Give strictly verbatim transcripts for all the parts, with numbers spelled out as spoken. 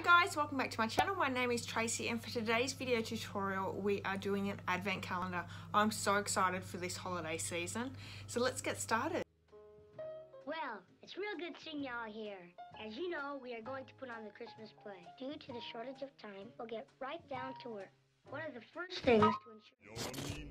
guys, welcome back to my channel. My name is Tracy and for today's video tutorial we are doing an advent calendar. I'm so excited for this holiday season. So let's get started. Well, it's real good seeing y'all here. As you know, we are going to put on the Christmas play. Due to the shortage of time, we'll get right down to work. One of the first things to ensure...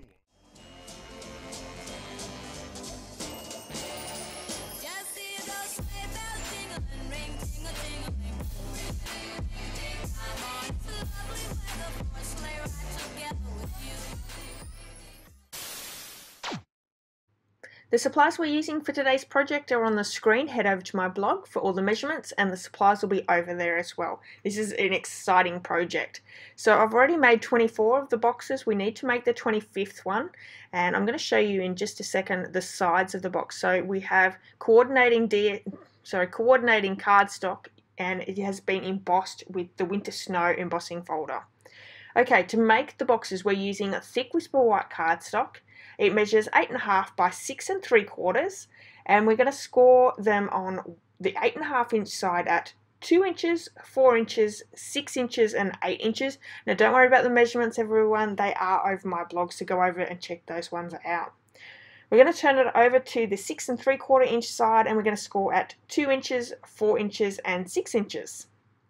The supplies we're using for today's project are on the screen. Head over to my blog for all the measurements and the supplies will be over there as well. This is an exciting project. So I've already made twenty-four of the boxes. We need to make the twenty-fifth one and I'm going to show you in just a second the sides of the box. So we have coordinating D sorry, coordinating cardstock and it has been embossed with the winter snow embossing folder. Okay, to make the boxes we're using a thick Whisper White cardstock. It measures eight and a half by six and three quarters, and we're going to score them on the eight and a half inch side at two inches, four inches, six inches, and eight inches. Now, don't worry about the measurements, everyone. They are over my blog, so go over and check those ones out. We're going to turn it over to the six and three quarter inch side, and we're going to score at two inches, four inches, and six inches.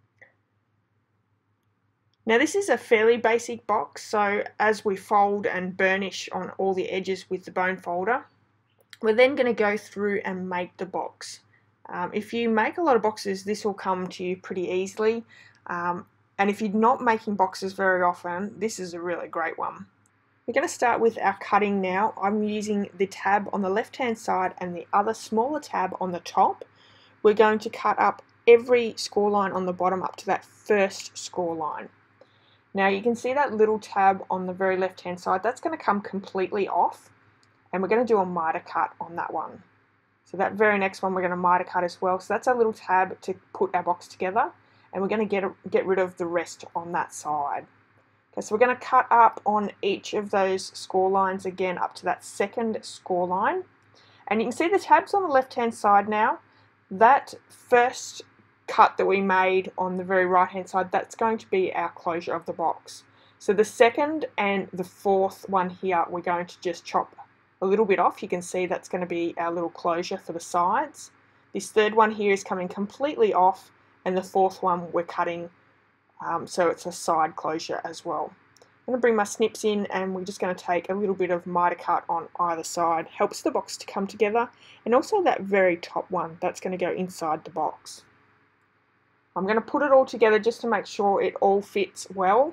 Now this is a fairly basic box, so as we fold and burnish on all the edges with the bone folder, we're then going to go through and make the box. Um, if you make a lot of boxes, this will come to you pretty easily, um, and if you're not making boxes very often, this is a really great one. We're going to start with our cutting now. I'm using the tab on the left hand side and the other smaller tab on the top. We're going to cut up every score line on the bottom up to that first score line. Now you can see that little tab on the very left hand side, that's going to come completely off and we're going to do a miter cut on that one. So that very next one we're going to miter cut as well. So that's our little tab to put our box together and we're going to get, get rid of the rest on that side. Okay, so we're going to cut up on each of those score lines again up to that second score line. And you can see the tabs on the left hand side now. That first cut that we made on the very right hand side, that's going to be our closure of the box. So the second and the fourth one here, we're going to just chop a little bit off. You can see that's going to be our little closure for the sides. This third one here is coming completely off and the fourth one we're cutting um, so it's a side closure as well. I'm going to bring my snips in and we're just going to take a little bit of miter cut on either side. Helps the box to come together, and also that very top one, that's going to go inside the box. I'm going to put it all together just to make sure it all fits well,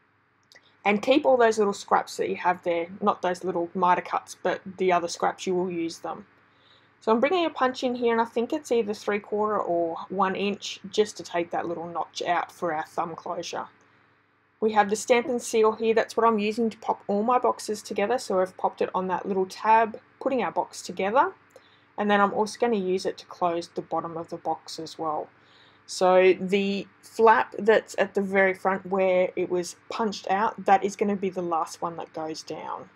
and keep all those little scraps that you have there, not those little miter cuts but the other scraps, you will use them. So I'm bringing a punch in here and I think it's either three quarter or one inch just to take that little notch out for our thumb closure. We have the Stampin' Seal here, that's what I'm using to pop all my boxes together, so I've popped it on that little tab putting our box together, and then I'm also going to use it to close the bottom of the box as well. So the flap that's at the very front where it was punched out, that is going to be the last one that goes down.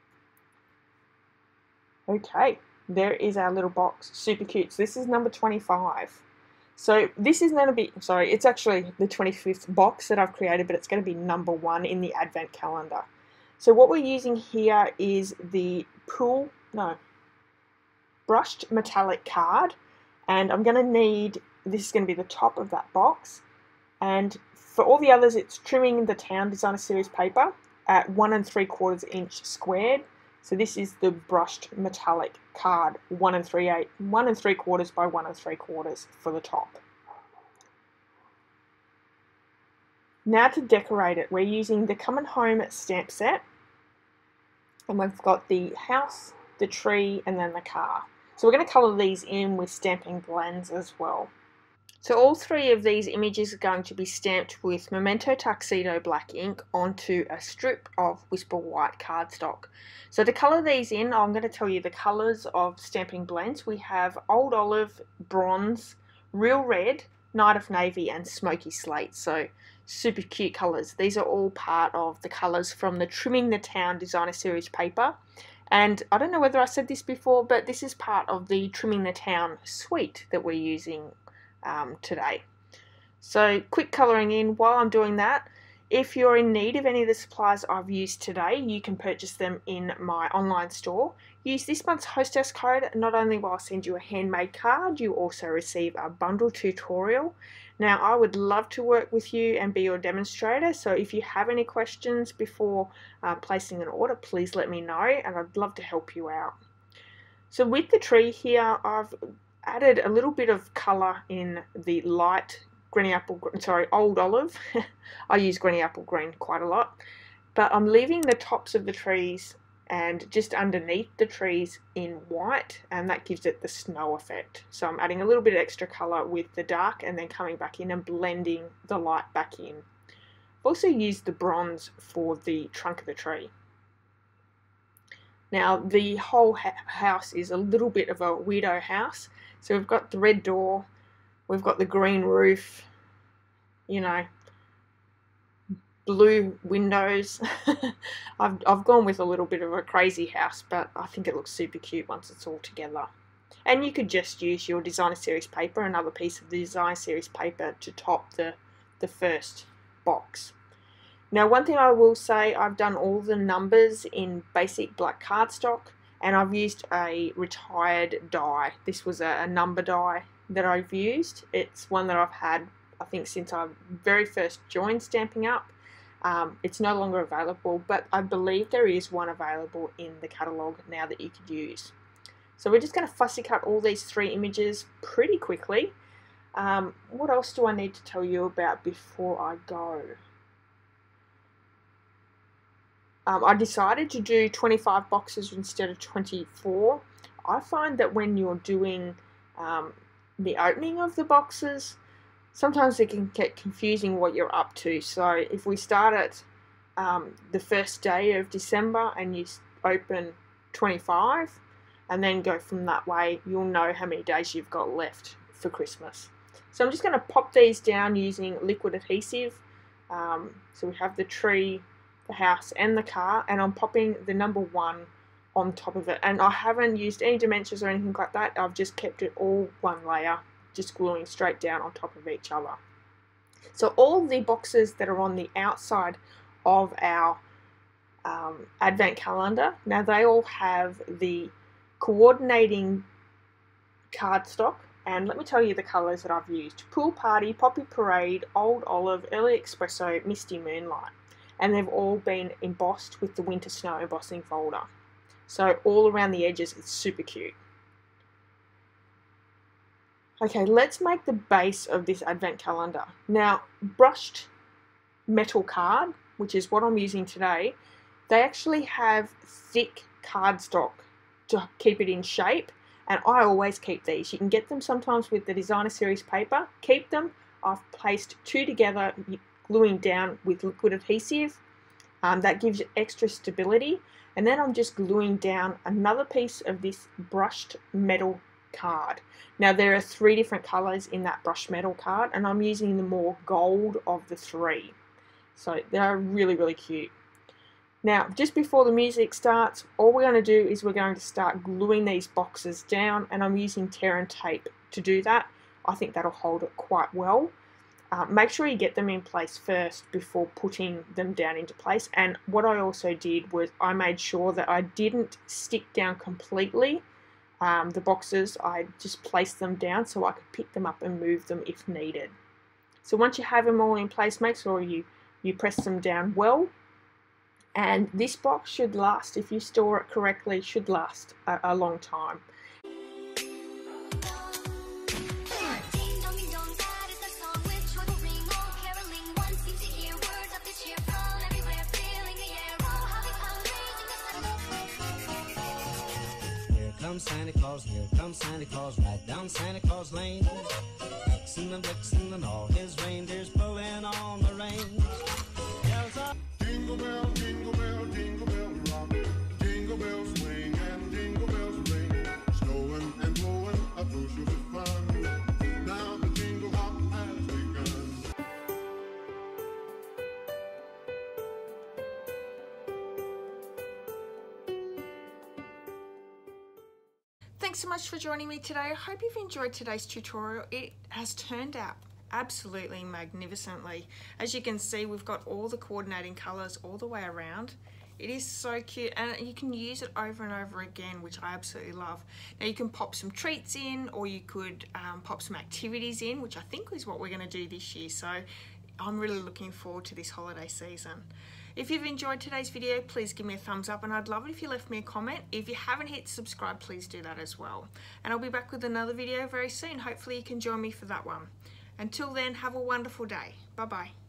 Okay, there is our little box, super cute. So this is number twenty-five. So this is going to be, sorry, it's actually the twenty-fifth box that I've created, but it's going to be number one in the advent calendar. So what we're using here is the pool, no, brushed metallic card, and I'm going to need, this is going to be the top of that box, and for all the others it's trimming the Town Designer Series paper at one and three quarters inch squared. So this is the brushed metallic card, one and three eight, one and three quarters by one and three quarters for the top. Now to decorate it, we're using the Coming Home stamp set, and we've got the house, the tree, and then the car. So we're going to colour these in with stamping blends as well. So all three of these images are going to be stamped with Memento Tuxedo black ink onto a strip of Whisper White cardstock. So to colour these in, I'm going to tell you the colours of stamping blends. We have Old Olive, Bronze, Real Red, Night of Navy, and Smoky Slate. So super cute colours. These are all part of the colours from the Trimming the Town Designer Series paper. And I don't know whether I said this before, but this is part of the Trimming the Town suite that we're using um, today. So quick colouring in while I'm doing that. If you're in need of any of the supplies I've used today, you can purchase them in my online store. Use this month's hostess code. Not only will I send you a handmade card, you also receive a bundle tutorial. Now, I would love to work with you and be your demonstrator, so if you have any questions before uh, placing an order, please let me know and I'd love to help you out. So with the tree here, I've added a little bit of colour in the light Granny Apple, sorry, Old Olive. I use Granny Apple Green quite a lot, but I'm leaving the tops of the trees and just underneath the trees in white, and that gives it the snow effect. So I'm adding a little bit of extra colour with the dark and then coming back in and blending the light back in. I've also used the bronze for the trunk of the tree. Now the whole ha house is a little bit of a weirdo house. So we've got the red door, we've got the green roof, you know, blue windows. I've, I've gone with a little bit of a crazy house, but I think it looks super cute once it's all together. And you could just use your designer series paper, another piece of the designer series paper, to top the, the first box. Now, one thing I will say, I've done all the numbers in basic black cardstock, and I've used a retired die. This was a, a number die that I've used. It's one that I've had, I think, since I very first joined Stampin' Up. Um, it's no longer available, but I believe there is one available in the catalogue now that you could use. So we're just going to fussy cut all these three images pretty quickly. Um, what else do I need to tell you about before I go? Um, I decided to do twenty-five boxes instead of twenty-four. I find that when you're doing um, the opening of the boxes, sometimes it can get confusing what you're up to. So if we start at um, the first day of December and you open twenty-five and then go from that way, you'll know how many days you've got left for Christmas. So I'm just going to pop these down using liquid adhesive. Um, so we have the tree, the house and the car, and I'm popping the number one on top of it. And I haven't used any dimensions or anything like that. I've just kept it all one layer, just gluing straight down on top of each other. So all the boxes that are on the outside of our um, advent calendar, now they all have the coordinating cardstock, and let me tell you the colours that I've used: Pool Party, Poppy Parade, Old Olive, Early Espresso, Misty Moonlight, and they've all been embossed with the Winter Snow embossing folder. So all around the edges, it's super cute. Okay, let's make the base of this advent calendar. Now, brushed metal card, which is what I'm using today, they actually have thick cardstock to keep it in shape, and I always keep these. You can get them sometimes with the designer series paper. Keep them. I've placed two together, gluing down with liquid adhesive. Um, that gives it extra stability, and then I'm just gluing down another piece of this brushed metal card. Now there are three different colours in that brushed metal card, and I'm using the more gold of the three. So they're really, really cute. Now, just before the music starts, all we're going to do is we're going to start gluing these boxes down, and I'm using tear and tape to do that. I think that'll hold it quite well. Uh, make sure you get them in place first before putting them down into place. And what I also did was I made sure that I didn't stick down completely um, the boxes. I just placed them down so I could pick them up and move them if needed. So once you have them all in place, make sure you, you press them down well. And this box should last, if you store it correctly, should last a, a long time. Santa Claus, here comes Santa Claus, right down Santa Claus Lane. Vixen and Blitzen and all his reindeers pulling on the reins. Jingle bell, jingle bell, jingle bell rock. Jingle bells swing and jingle bells ring. Snowing and blowing a bushel of fun. Now the jingle hop has begun. Thanks so much for joining me today. I hope you've enjoyed today's tutorial. It has turned out absolutely magnificently. As you can see, we've got all the coordinating colours all the way around. It is so cute, and you can use it over and over again, which I absolutely love. Now you can pop some treats in, or you could um, pop some activities in, which I think is what we're going to do this year. So I'm really looking forward to this holiday season. If you've enjoyed today's video, please give me a thumbs up, and I'd love it if you left me a comment. If you haven't hit subscribe, please do that as well. And I'll be back with another video very soon. Hopefully you can join me for that one. Until then, have a wonderful day. Bye bye.